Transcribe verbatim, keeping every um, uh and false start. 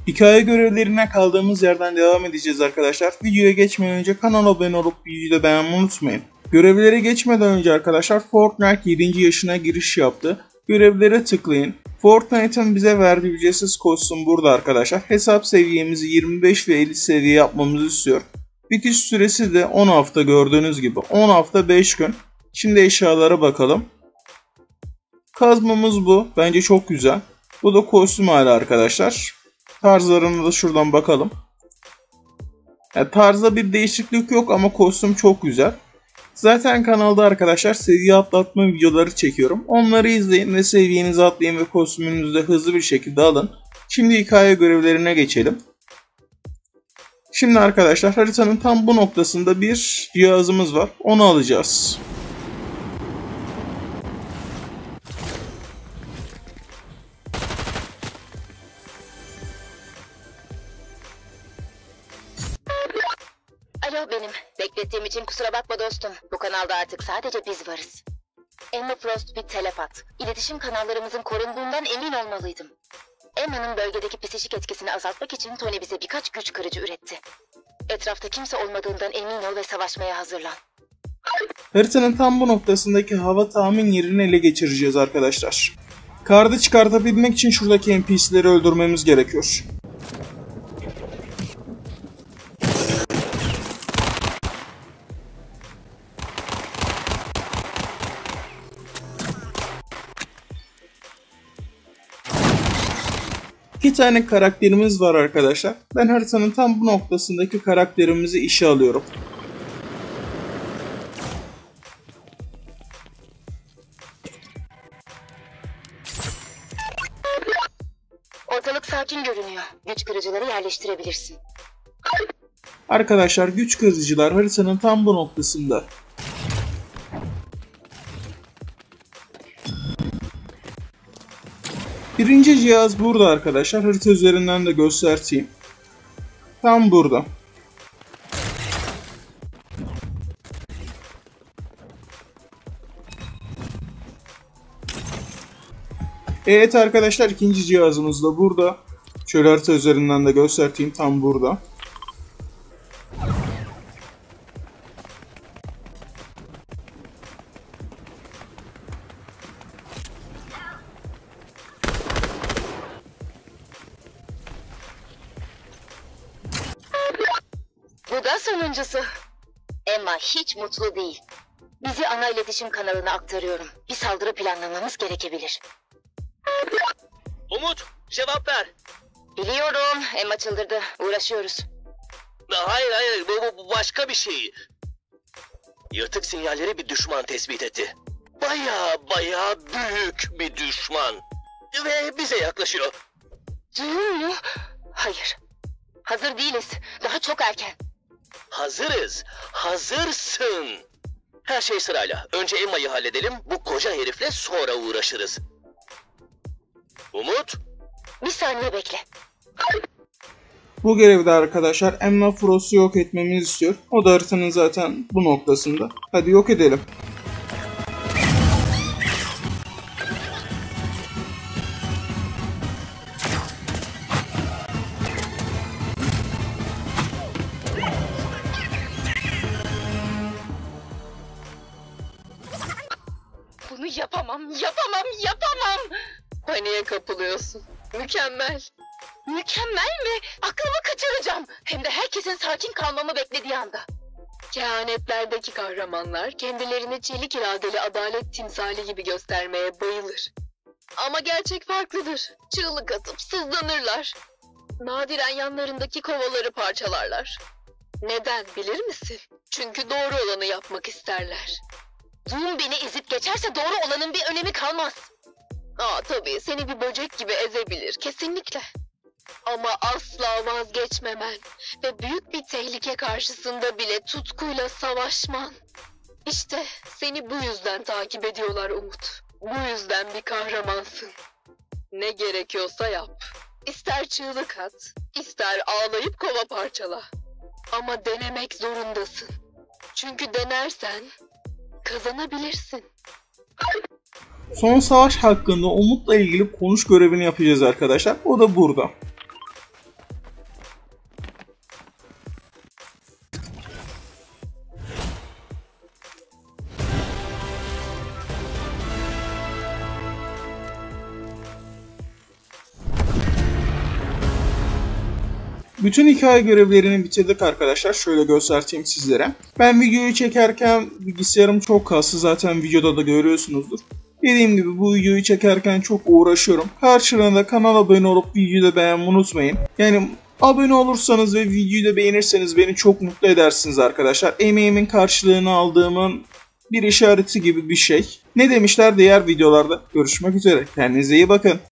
Hikaye görevlerine kaldığımız yerden devam edeceğiz arkadaşlar. Videoya geçmeden önce kanala abone olup videoyu da beğenmeyi unutmayın. Görevlere geçmeden önce arkadaşlar Fortnite yedinci yaşına giriş yaptı. Görevlere tıklayın. Fortnite'ın bize verdiği ücretsiz kostüm burada arkadaşlar. Hesap seviyemizi yirmi beş ve elli seviye yapmamızı istiyor. Bitiş süresi de on hafta, gördüğünüz gibi. on hafta beş gün. Şimdi eşyalara bakalım. Kazmamız bu. Bence çok güzel. Bu da kostüm hali arkadaşlar. Tarzlarına da şuradan bakalım. Yani tarzda bir değişiklik yok ama kostüm çok güzel. Zaten kanalda arkadaşlar seviye atlatma videoları çekiyorum. Onları izleyin ve seviyenizi atlayın ve kostümünüzü de hızlı bir şekilde alın. Şimdi hikaye görevlerine geçelim. Şimdi arkadaşlar haritanın tam bu noktasında bir cihazımız var. Onu alacağız. Alo benim. Beklettiğim için kusura bakma dostum. Bu kanalda artık sadece biz varız. Emma Frost bir telepat. İletişim kanallarımızın korunduğundan emin olmalıydım. Emma'nın bölgedeki psikik etkisini azaltmak için Tony bize birkaç güç kırıcı üretti. Etrafta kimse olmadığından emin ol ve savaşmaya hazırlan. Haritanın tam bu noktasındaki hava tahmin yerini ele geçireceğiz arkadaşlar. Kartı çıkartabilmek için şuradaki N P C'leri öldürmemiz gerekiyor. İki tane karakterimiz var arkadaşlar. Ben haritanın tam bu noktasındaki karakterimizi işe alıyorum. Ortalık sakin görünüyor. Güç kırıcıları yerleştirebilirsin. Arkadaşlar güç kırıcılar haritanın tam bu noktasında. Birinci cihaz burada arkadaşlar. Harita üzerinden de göstereyim. Tam burada. Evet arkadaşlar ikinci cihazımız da burada. Şöyle harita üzerinden de göstereyim, tam burada. Bu da sonuncusu. Emma hiç mutlu değil. Bizi ana iletişim kanalına aktarıyorum. Bir saldırı planlamamız gerekebilir. Umut, cevap ver. Biliyorum, Emma çıldırdı. Uğraşıyoruz. Hayır hayır, bu, bu başka bir şey. Yırtık sinyalleri bir düşman tespit etti. Baya baya büyük bir düşman. Ve bize yaklaşıyor. Duyuyor mu? Hayır. Hazır değiliz. Daha çok erken. Hazırız. Hazırsın. Her şey sırayla. Önce Emma'yı halledelim. Bu koca herifle sonra uğraşırız. Umut. Bir saniye bekle. Bu görevde arkadaşlar Emma Frost'u yok etmemizi istiyor. O da haritanın zaten bu noktasında. Hadi yok edelim. Bunu yapamam, yapamam, yapamam. Paniğe kapılıyorsun. Mükemmel. Mükemmel mi? Aklımı kaçıracağım. Hem de herkesin sakin kalmamı beklediği anda. Kehanetlerdeki kahramanlar kendilerini çelik iradeli adalet timsali gibi göstermeye bayılır. Ama gerçek farklıdır. Çığlık atıp sızlanırlar. Nadiren yanlarındaki kovaları parçalarlar. Neden bilir misin? Çünkü doğru olanı yapmak isterler. Zoom beni ezip geçerse doğru olanın bir önemi kalmaz. Aa tabii seni bir böcek gibi ezebilir kesinlikle. Ama asla vazgeçmemen ve büyük bir tehlike karşısında bile tutkuyla savaşman. İşte seni bu yüzden takip ediyorlar Umut. Bu yüzden bir kahramansın. Ne gerekiyorsa yap. İster çığlık at, ister ağlayıp kova parçala. Ama denemek zorundasın. Çünkü denersen kazanabilirsin. Son savaş hakkında Umut'la ilgili konuş görevini yapacağız arkadaşlar. O da burada. Bütün hikaye görevlerini bitirdik arkadaşlar. Şöyle göstereyim sizlere. Ben videoyu çekerken bilgisayarım çok kaslı. Zaten videoda da görüyorsunuzdur. Dediğim gibi bu videoyu çekerken çok uğraşıyorum. Karşılığında kanala abone olup videoyu da beğenmeyi unutmayın. Yani abone olursanız ve videoyu da beğenirseniz beni çok mutlu edersiniz arkadaşlar. Emeğimin karşılığını aldığımın bir işareti gibi bir şey. Ne demişler diğer videolarda? Görüşmek üzere. Kendinize iyi bakın.